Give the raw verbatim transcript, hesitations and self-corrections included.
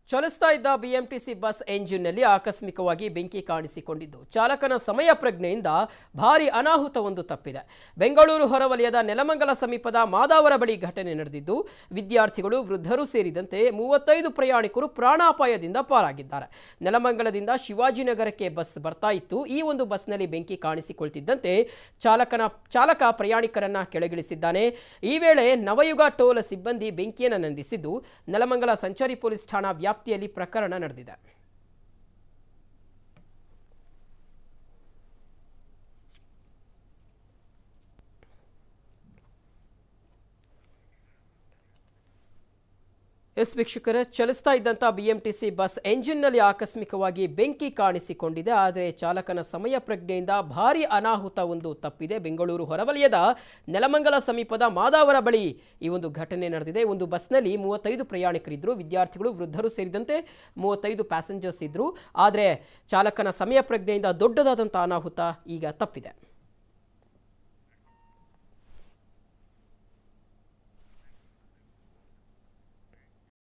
ಚಲಿಸ್ತಾ ಇದ್ದ BMTC bus ಎಂಜಿನ್ನಲ್ಲಿ ಆಕಸ್ಮಿಕವಾಗಿ ಬೆಂಕಿ ಕಾಣಿಸಿಕೊಂಡಿದ್ದು ಚಾಲಕನ ಸಮಯ ಪ್ರಜ್ಞೆಯಿಂದ ಭಾರಿ ಅನಾಹುತವೊಂದು ತಪ್ಪಿದೆ. ಬೆಂಗಳೂರು ಹೊರವಲಯದ ನೆಲಮಂಗಲ ಸಮೀಪದ ಮಾದಾವರ ಬಳಿ ಘಟನೆ ನಡೆದಿದ್ದು ವಿದ್ಯಾರ್ಥಿಗಳು, ವೃದ್ಧರು ಸೇರಿದಂತೆ ಮೂವತ್ತೈದು ಪ್ರಯಾಣಿಕರು ಪ್ರಾಣಾಪಾಯದಿಂದ ಪಾರಾಗಿದ್ದಾರೆ. ನೆಲಮಂಗಲದಿಂದ ಶಿವಾಜಿನಗರಕ್ಕೆ ಬಸ್ ಬರ್ತಾ ಇತ್ತು. ಈ ಒಂದು ಬಸ್ನಲ್ಲಿ ಬೆಂಕಿ ಕಾಣಿಸಿಕೊಳ್ತಿದ್ದಂತೆ ಚಾಲಕನ ಚಾಲಕ ಪ್ರಯಾಣಿಕರನ್ನ ಕೆಳಗಿಳಿಸಿದ್ದಾನೆ. ಈ ವೇಳೆ ನವಯುಗ ಟೋಲ್ ಸಿಬ್ಬಂದಿ ಬೆಂಕಿಯನ್ನು ನಂದಿಸಿದ್ದು ನೆಲಮಂಗಲ ಸಂಚಾರಿ ಪೊಲೀಸ್ ಠಾಣಾ ವ್ಯಾಪ್ತಿಯಲ್ಲಿ ಪ್ರಕರಣ ನಡೆದಿದೆ. ಎಸ್ ವೀಕ್ಷಕರೇ, ಚಲಿಸ್ತಾ ಇದ್ದಂಥ ಬಿಎಂಟಿಸಿ ಬಸ್ ಎಂಜಿನ್ನಲ್ಲಿ ಆಕಸ್ಮಿಕವಾಗಿ ಬೆಂಕಿ ಕಾಣಿಸಿಕೊಂಡಿದೆ. ಆದರೆ ಚಾಲಕನ ಸಮಯ ಪ್ರಜ್ಞೆಯಿಂದ ಭಾರಿ ಅನಾಹುತ ಒಂದು ತಪ್ಪಿದೆ. ಬೆಂಗಳೂರು ಹೊರವಲಯದ ನೆಲಮಂಗಲ ಸಮೀಪದ ಮಾದಾವರ ಬಳಿ ಈ ಒಂದು ಘಟನೆ ನಡೆದಿದೆ. ಒಂದು ಬಸ್ನಲ್ಲಿ ಮೂವತ್ತೈದು ಪ್ರಯಾಣಿಕರಿದ್ದರು. ವಿದ್ಯಾರ್ಥಿಗಳು, ವೃದ್ಧರು ಸೇರಿದಂತೆ ಮೂವತ್ತೈದು ಪ್ಯಾಸೆಂಜರ್ಸ್ ಇದ್ದರು. ಆದರೆ ಚಾಲಕನ ಸಮಯ ಪ್ರಜ್ಞೆಯಿಂದ ದೊಡ್ಡದಾದಂಥ ಅನಾಹುತ ಈಗ ತಪ್ಪಿದೆ.